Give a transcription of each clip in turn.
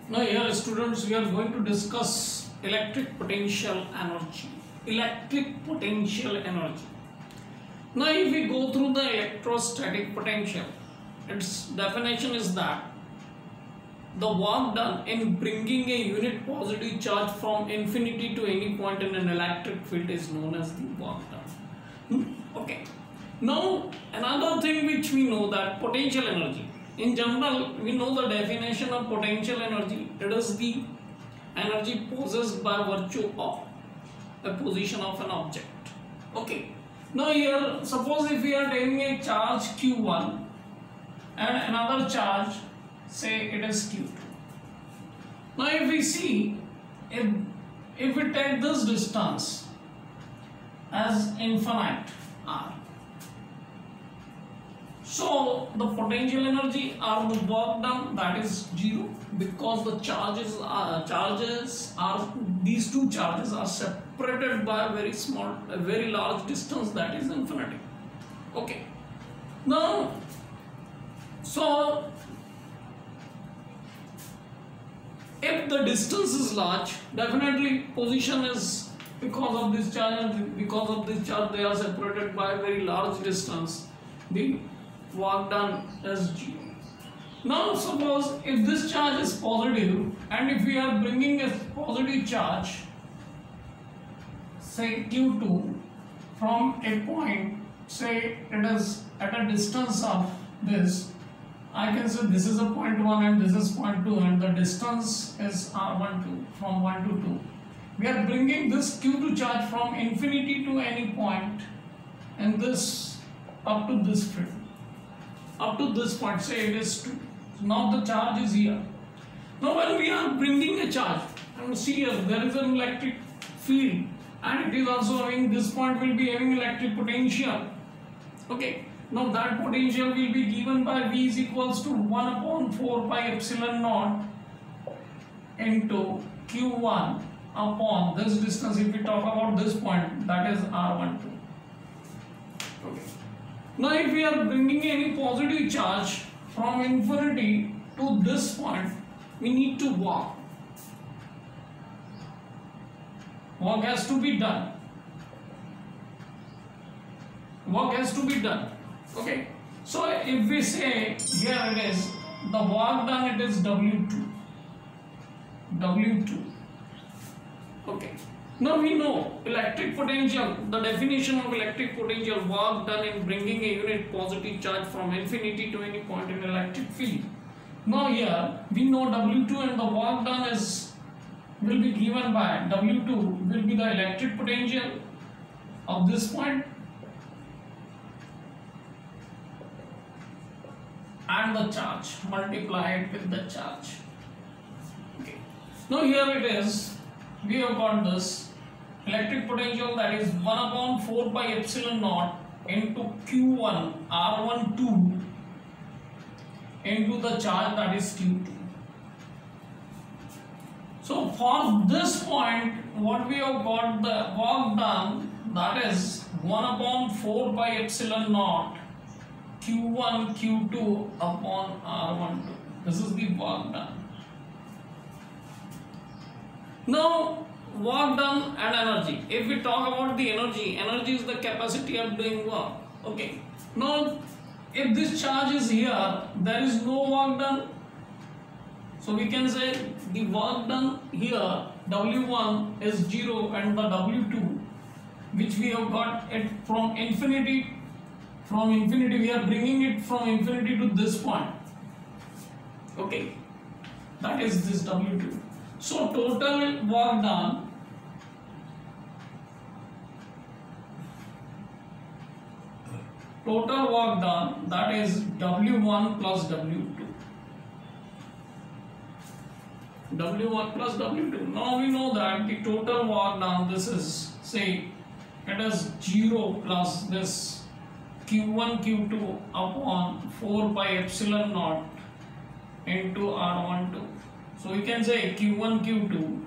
Now here students, we are going to discuss electric potential energy. Electric potential energy. Now if we go through the electrostatic potential, its definition is that the work done in bringing a unit positive charge from infinity to any point in an electric field is known as the work done. Okay. Now another thing which we know, that potential energy. In general, we know the definition of potential energy. It is the energy possessed by virtue of a position of an object. Okay. Now here, suppose if we are taking a charge Q1 and another charge, say it is Q2. Now if we see, if we take this distance as infinite r, so the potential energy or the work done, that is 0, because the these two charges are separated by a very large distance, that is infinity. Okay. Now, so if the distance is large, definitely position is, because of this charge, they are separated by a very large distance. The work done is 0. Now suppose if this charge is positive and if we are bringing a positive charge, say Q2, from a point, say it is at a distance of this, I can say this is a point 1 and this is point 2 and the distance is R12 from 1 to 2. We are bringing this Q2 charge from infinity to any point and this up to this field. Up to this point, say it is 2. So now the charge is here. Now when we are bringing a charge, and see here there is an electric field and it is also having, this point will be having electric potential. Okay. Now that potential will be given by V is equals to 1 upon 4 pi epsilon naught into Q1 upon this distance. If we talk about this point, that is R12. Okay. Now if we are bringing any positive charge from infinity to this point, we need to walk. Work has to be done. Work has to be done. Okay. So if we say here it is, the work done, it is W2. W2. Okay. Now we know electric potential, the definition of electric potential, work done in bringing a unit positive charge from infinity to any point in electric field. Now here we know W2 and the work done will be given by W2 will be the electric potential of this point and the charge, multiply it with the charge. Okay. Now here it is, we have got this electric potential, that is 1 upon 4 pi epsilon naught into Q1 R12 into the charge, that is Q2. So for this point, what we have got, the work done, that is 1 upon 4 pi epsilon naught Q1 Q2 upon R12. This is the work done. Now work done and energy. If we talk about the energy is the capacity of doing work. Okay. Now if this charge is here, there is no work done. So we can say the work done here, W1 is 0 and the W2, which we have got it from infinity. From infinity, we are bringing it from infinity to this point. Okay. That is this W2. So total work done, that is W1 plus W2. W1 plus W2. Now we know that the total work done, this is, say it is 0 plus this Q1 Q2 upon 4 pi epsilon naught into R12. So we can say Q1 Q2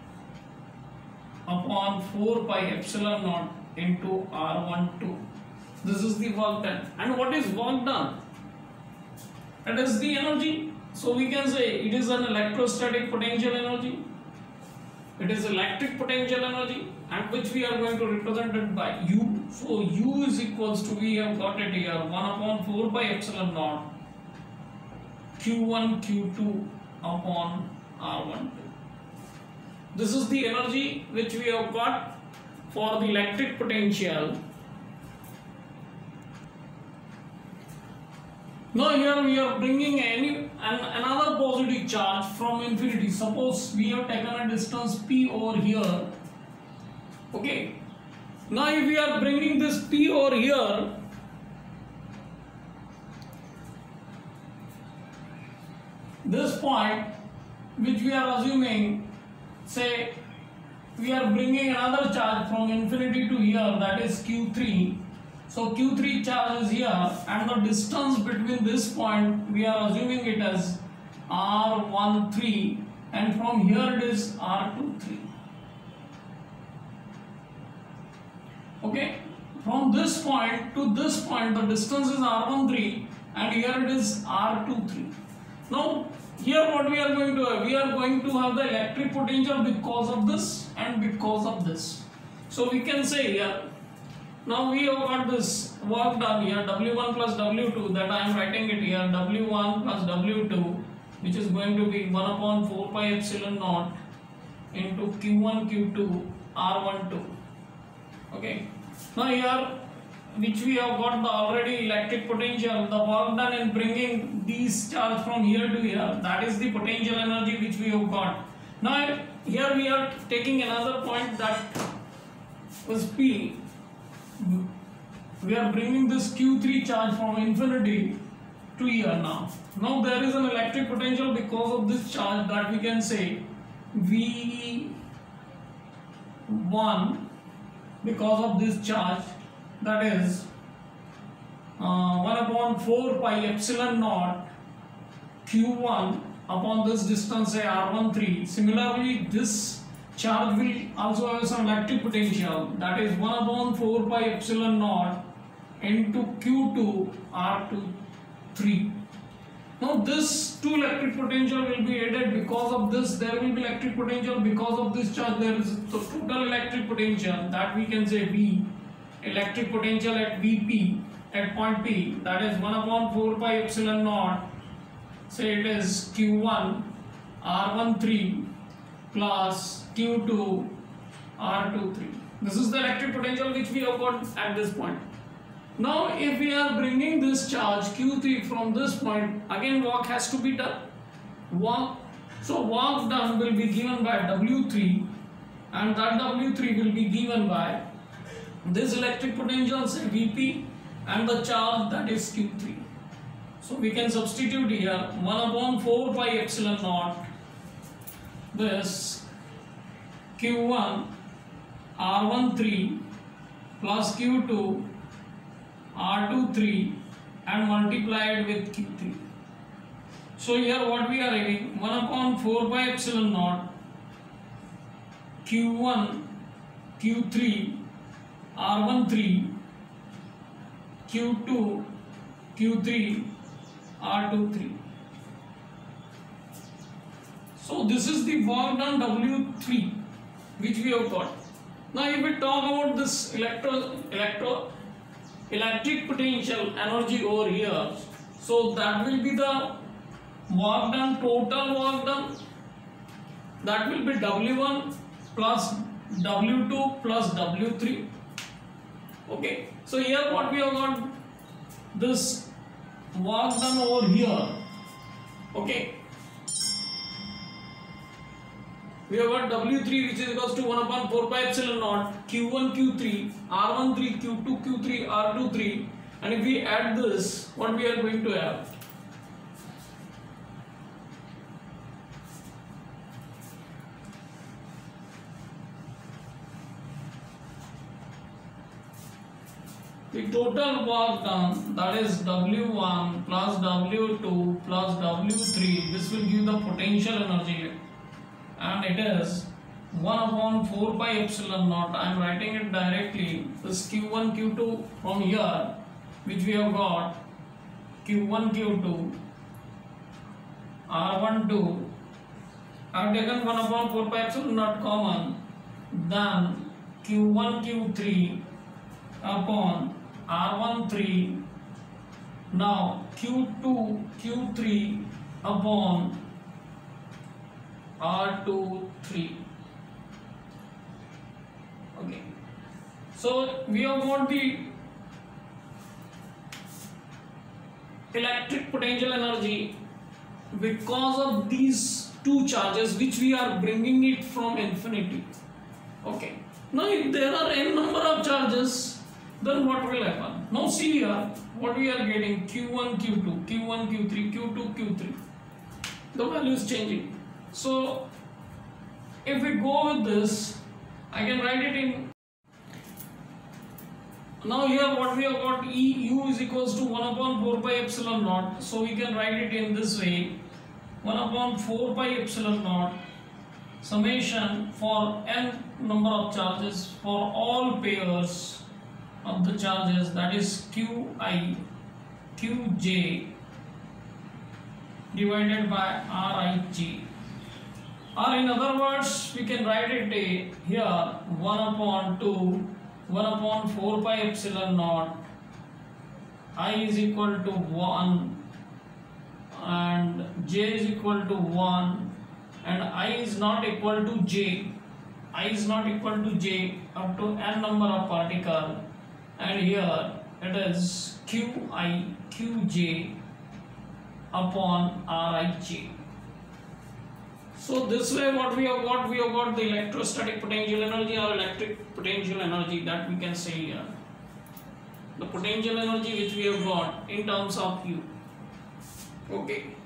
upon 4 pi epsilon naught into R12. This is the work done. And what is work done? It is the energy. So we can say it is an electrostatic potential energy. It is electric potential energy, and which we are going to represent it by U. So U is equals to, we have got it here, 1 upon 4 by epsilon naught Q1 Q2 upon R12. This is the energy which we have got for the electric potential. Now here we are bringing another positive charge from infinity. Suppose we have taken a distance P over here. Okay. Now if we are bringing this P over here, this point which we are assuming, say we are bringing another charge from infinity to here, that is Q3. So Q3 charge is here, and the distance between this point we are assuming it as R13, and from here it is R23. Okay, from this point to this point the distance is R13, and here it is R23. Now here what we are going to have? We are going to have the electric potential because of this and because of this. So we can say here, now we have got this work done here, W1 plus W2, that I am writing it here, W1 plus W2, which is going to be 1 upon 4 pi epsilon naught into Q1 Q2 R12. Okay. Now here, which we have got the already electric potential, the work done in bringing these charge from here to here, that is the potential energy which we have got. Now here we are taking another point, that was P. We are bringing this Q3 charge from infinity to here now. Now there is an electric potential because of this charge, that we can say V1 because of this charge, that is 1 upon 4 pi epsilon naught Q1 upon this distance, say R13. Similarly, this charge will also have some electric potential, that is 1 upon 4 pi epsilon naught into Q2 R23. Now this two electric potential will be added. Because of this there will be electric potential, because of this charge there is the total electric potential, that we can say V, electric potential at Vp at point P, that is 1 upon 4 pi epsilon naught, say it is Q1 R13 plus Q2 R23. This is the electric potential which we have got at this point. Now if we are bringing this charge Q3 from this point, again work has to be done. So work done will be given by W3, and that W3 will be given by this electric potential, say Vp, and the charge, that is Q3. So we can substitute here 1 upon 4 pi epsilon naught, this Q1 R13 plus Q2 R23, and multiplied with Q3. So here what we are having, 1 upon 4 pi epsilon naught Q1 Q3 R13 Q2 Q3 R23. So this is the work done W3 which we have got. Now if we talk about this electric potential energy over here, so that will be the work done, total work done, that will be W1 plus W2 plus W3. Okay, so here what we have got, this work done over here. Okay, we have got W3 which is equals to 1 upon 4 pi epsilon naught Q1 Q3 R13 Q2 Q3 R23, and if we add this, what we are going to have? The total work done, that is W1 plus W2 plus W3, this will give the potential energy, and it is 1 upon 4 pi epsilon naught. I am writing it directly, this Q1 Q2 from here, which we have got Q1 Q2 R12, I have taken 1 upon 4 pi epsilon naught common, then Q1 Q3 upon R13, now Q2 Q3 upon R23. Okay, so we have got the electric potential energy because of these two charges which we are bringing it from infinity. Okay, now if there are n number of charges, then what will happen? Now see here what we are getting: Q1 Q2, Q1 Q3, Q2 Q3. The value is changing. So if we go with this, I can write it in. Now here what we have got, EU is equals to 1 upon 4 pi epsilon naught. So we can write it in this way: 1 upon 4 pi epsilon naught summation for n number of charges for all pairs of the charges, that is Qi Qj divided by Rij. Or in other words, we can write it here: 1 upon 2, 1 upon 4 pi epsilon naught, I is equal to 1 and j is equal to 1, and I is not equal to j. I is not equal to j up to n number of particle, and here it is Qi Qj upon Rij. So this way what we have got the electrostatic potential energy or electric potential energy, that we can say here. The potential energy which we have got in terms of U. Okay.